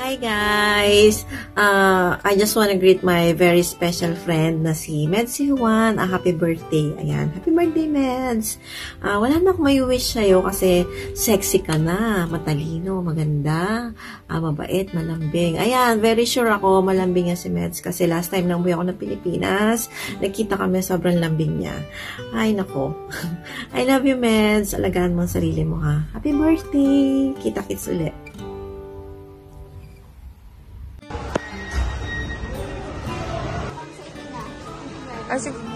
Hi guys! I just want to greet my very special friend na si Meds Juan. Happy birthday. Ayan. Happy birthday, Meds! Wala na akong may wish sa'yo kasi sexy ka na, matalino, maganda, mabait, malambing. Ayan, very sure ako malambing niya si Meds kasi last time nang buhay ako ng Pilipinas, nakita kami sobrang lambing niya. Ay, nako. I love you, Meds. Alagaan mo ang sarili mo, ha? Happy birthday! Kita-kits ulit. Sige.